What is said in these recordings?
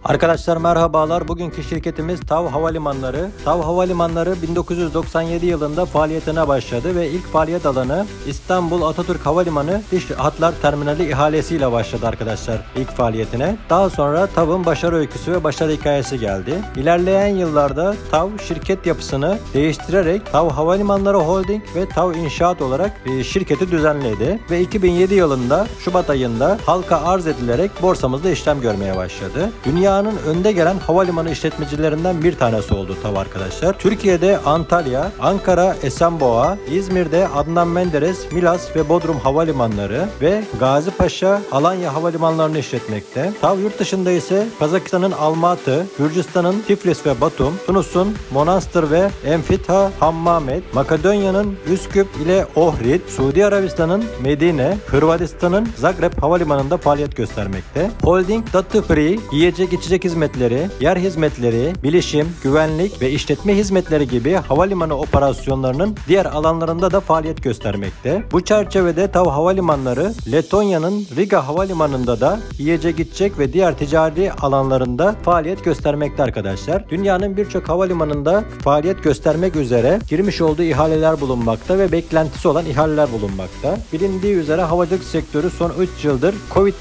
Arkadaşlar merhabalar. Bugünkü şirketimiz TAV Havalimanları. TAV Havalimanları 1997 yılında faaliyetine başladı ve ilk faaliyet alanı İstanbul Atatürk Havalimanı Dış Hatlar Terminali ihalesiyle başladı arkadaşlar ilk faaliyetine. Daha sonra TAV'ın başarı öyküsü ve başarı hikayesi geldi. İlerleyen yıllarda TAV şirket yapısını değiştirerek TAV Havalimanları Holding ve TAV İnşaat olarak şirketi düzenledi ve 2007 yılında Şubat ayında halka arz edilerek borsamızda işlem görmeye başladı. Dünyanın önde gelen havalimanı işletmecilerinden bir tanesi oldu TAV arkadaşlar. Türkiye'de Antalya, Ankara Esenboğa, İzmir'de Adnan Menderes, Milas ve Bodrum havalimanları ve Gazipaşa, Alanya havalimanlarını işletmekte. TAV yurt dışında ise Kazakistan'ın Almatı, Gürcistan'ın Tiflis ve Batum, Tunus'un Monastir ve Enfitha Hammamet, Makedonya'nın Üsküp ile Ohrid, Suudi Arabistan'ın Medine, Hırvatistan'ın Zagreb havalimanında faaliyet göstermekte. Holding Duty Free, yiyecek içecek hizmetleri, yer hizmetleri, bilişim, güvenlik ve işletme hizmetleri gibi havalimanı operasyonlarının diğer alanlarında da faaliyet göstermekte. Bu çerçevede TAV Havalimanları, Letonya'nın Riga Havalimanı'nda da yiyecek içecek ve diğer ticari alanlarında faaliyet göstermekte arkadaşlar. Dünyanın birçok havalimanında faaliyet göstermek üzere girmiş olduğu ihaleler bulunmakta ve beklentisi olan ihaleler bulunmakta. Bilindiği üzere havacılık sektörü son 3 yıldır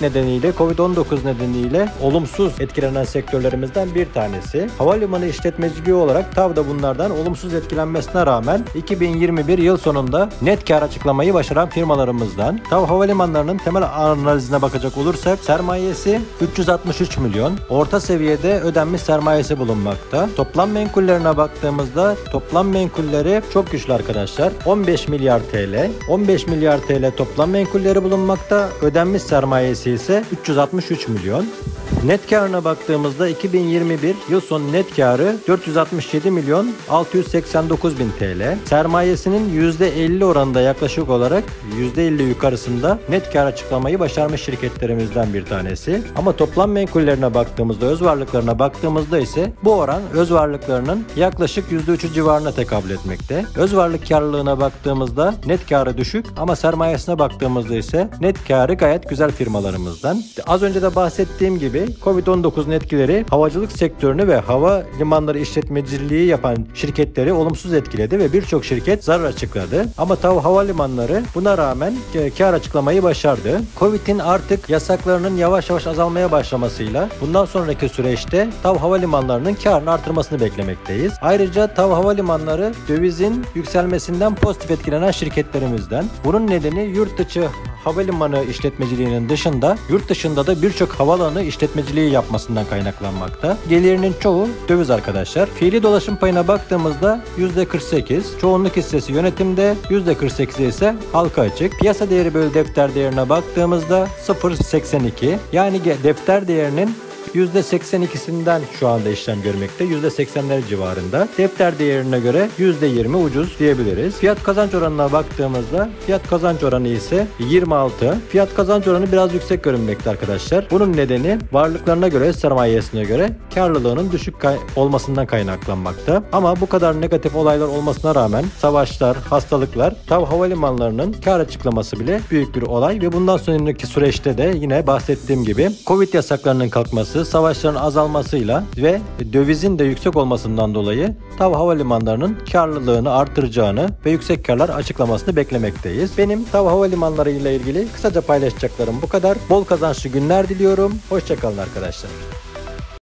Covid-19 nedeniyle olumsuz etkilenen sektörlerimizden bir tanesi. Havalimanı işletmeciliği olarak TAV da bunlardan olumsuz etkilenmesine rağmen 2021 yıl sonunda net kar açıklamayı başaran firmalarımızdan. TAV Havalimanları'nın temel analizine bakacak olursak sermayesi 363 milyon, orta seviyede ödenmiş sermayesi bulunmakta. Toplam menkullerine baktığımızda toplam menkulleri çok güçlü arkadaşlar. 15 milyar TL. 15 milyar TL toplam menkulleri bulunmakta. Ödenmiş sermayesi ise 363 milyon. Net karına baktığımızda 2021 yıl sonu net karı 467 milyon 689 bin TL. Sermayesinin %50 oranında yaklaşık olarak %50 yukarısında net kar açıklamayı başarmış şirketlerimizden bir tanesi. Ama toplam menkullerine baktığımızda, öz varlıklarına baktığımızda ise bu oran öz varlıklarının yaklaşık %3'ü civarına tekabül etmekte. Öz varlık karlılığına baktığımızda net karı düşük ama sermayesine baktığımızda ise net karı gayet güzel firmalarımızdan. Az önce de bahsettiğim gibi Covid-19'un etkileri havacılık sektörünü ve hava limanları işletmeciliği yapan şirketleri olumsuz etkiledi ve birçok şirket zarar açıkladı. Ama TAV Havalimanları buna rağmen kar açıklamayı başardı. Covid'in artık yasaklarının yavaş yavaş azalmaya başlamasıyla bundan sonraki süreçte TAV Havalimanları'nın karını artırmasını beklemekteyiz. Ayrıca TAV Havalimanları dövizin yükselmesinden pozitif etkilenen şirketlerimizden. Bunun nedeni yurt dışı havalimanı işletmeciliğinin dışında yurt dışında da birçok havaalanı işletmeciliği yapmasından kaynaklanmakta. Gelirinin çoğu döviz arkadaşlar. Fiili dolaşım payına baktığımızda %48, çoğunluk hissesi yönetimde, %48'i ise halka açık. Piyasa değeri bölü defter değerine baktığımızda 0.82, yani defter değerinin %82'sinden şu anda işlem görmekte. %80'ler civarında. Defter değerine göre %20 ucuz diyebiliriz. Fiyat kazanç oranına baktığımızda fiyat kazanç oranı ise 26. Fiyat kazanç oranı biraz yüksek görünmekte arkadaşlar. Bunun nedeni varlıklarına göre, sermayesine göre karlılığının düşük olmasından kaynaklanmakta. Ama bu kadar negatif olaylar olmasına rağmen savaşlar, hastalıklar, TAV Havalimanları'nın kar açıklaması bile büyük bir olay ve bundan sonraki süreçte de yine bahsettiğim gibi Covid yasaklarının kalkması, savaşların azalmasıyla ve dövizin de yüksek olmasından dolayı TAV Havalimanları'nın karlılığını artıracağını ve yüksek karlar açıklamasını beklemekteyiz. Benim TAV Havalimanları ile ilgili kısaca paylaşacaklarım bu kadar. Bol kazançlı günler diliyorum. Hoşça kalın arkadaşlar.